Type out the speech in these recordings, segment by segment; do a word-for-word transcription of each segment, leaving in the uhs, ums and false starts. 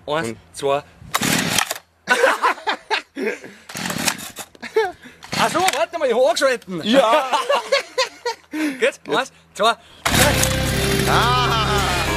Eins, und zwei. Achso, warte mal, ich hab angeschalten. Ja. Gut, eins, zwei, drei. Ah.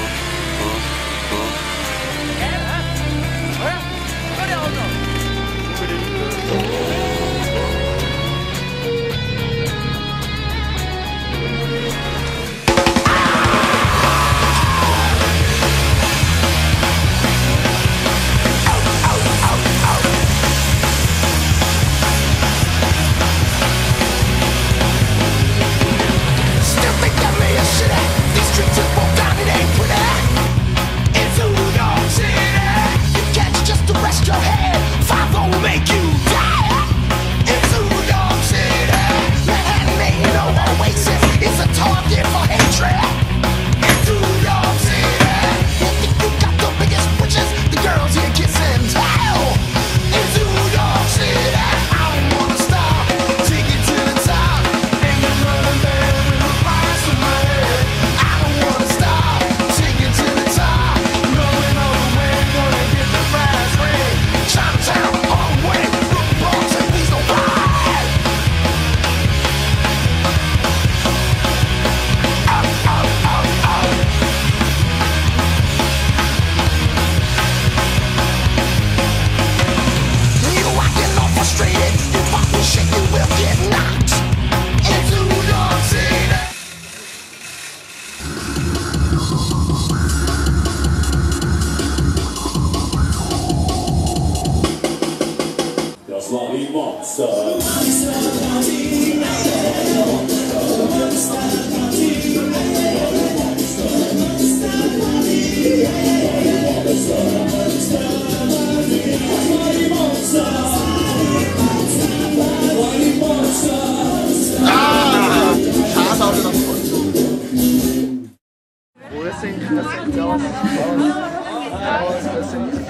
Das war die Monster. Ah! Schade, aber das Wo ist denn das sieht aus? Aus, das sind.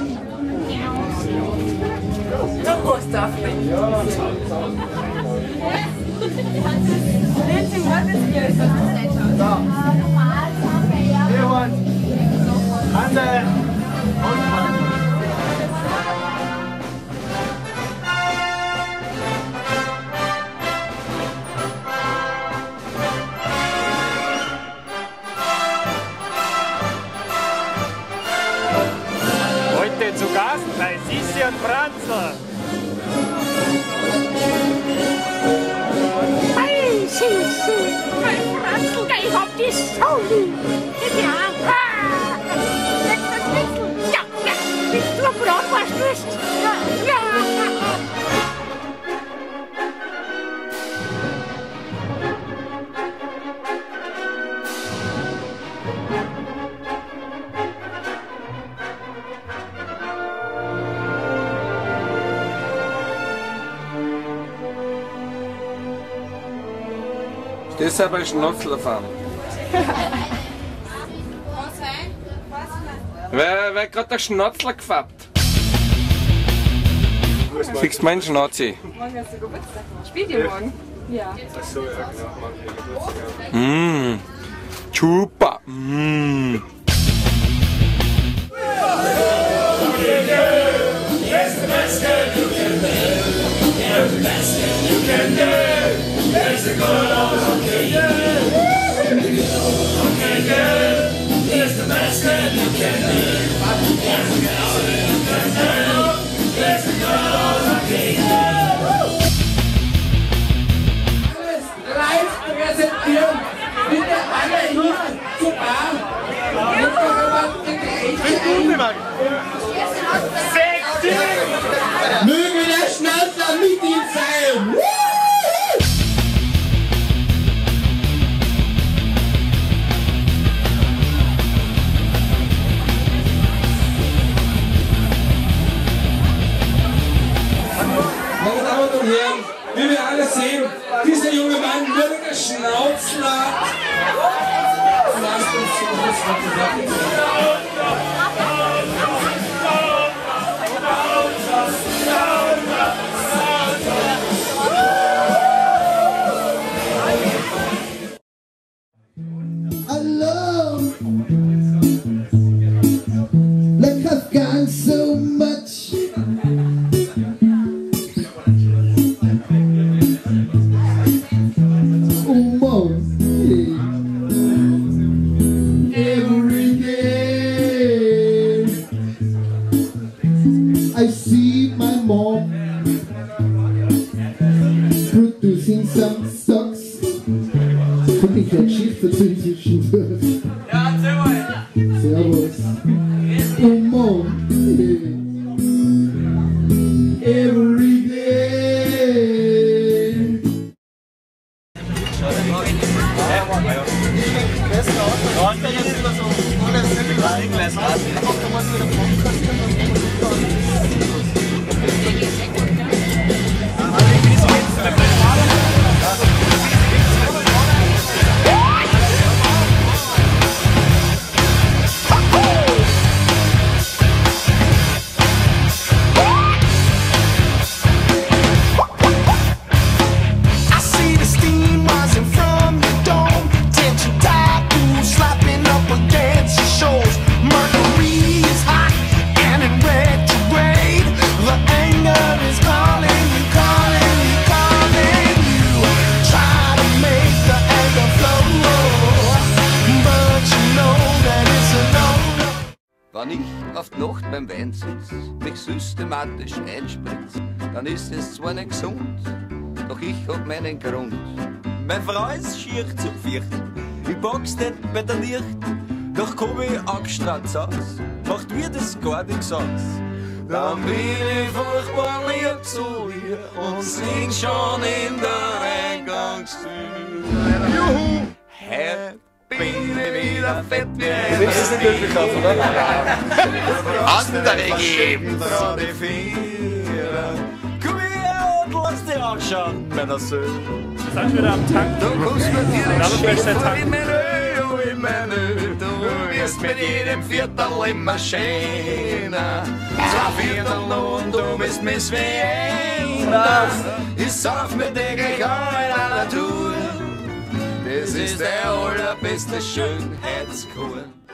Heute zu Gast bei Sissi und Franzl. Hey, Sissi, mein Franzl, ich hab dich so lieb. Ja, ah, letzter Schnitzel. Ja, ja, bist du ein Bratwurst? Ja, ja. Deshalb ein Schnotzel fahren. Wer, wer hat gerade der Schnatzler gefappt? Fix mein Schnauzi. Morgen hast du Geburtstag. Spielt ihr morgen? Ja. Achso, ja genau, morgen Geburtstag. Mmh. Chupa. Mmh. Live präsentieren. Bitte alle hier zu Bahn. Möge der Schnauzler mit ihm sein. Meine Damen und Herren, wie wir alle sehen, dieser junge Mann wird der Schnauzler. Lasst uns zum Schluss Hallo, lecker ganze Schwein zwischendurch. Ja, servus. Servus. Come on. Every day. Wenn ich auf die Nacht beim Wein sitz, mich systematisch einspritz, dann ist es zwar nicht gesund, doch ich hab meinen Grund. Meine Frau ist schier zu viert, ich box nicht bei der Licht, doch komm ich angestratzt aus, macht mir das gar nichts aus. Dann bin ich furchtbar lieb zu ihr und sing schon in der Eingangstür. Juhu! Hey, bin ich wieder fett wie ein... Du willst es nicht wirklich kaufen, oder? Andere geben dran die Viere. Komm her und lass dich anschauen, meiner Söhne. Wir sind wieder am Tank. Du kommst mit jedem Schiff in Menü, oh in Menü. Du wirst mit jedem Viertel immer schöner. Zwei Viertel und du bist Miss Vienna. Ich sauf mit dir gleich auch in einer Tour. Das ist der allerbeste Schönheitskur.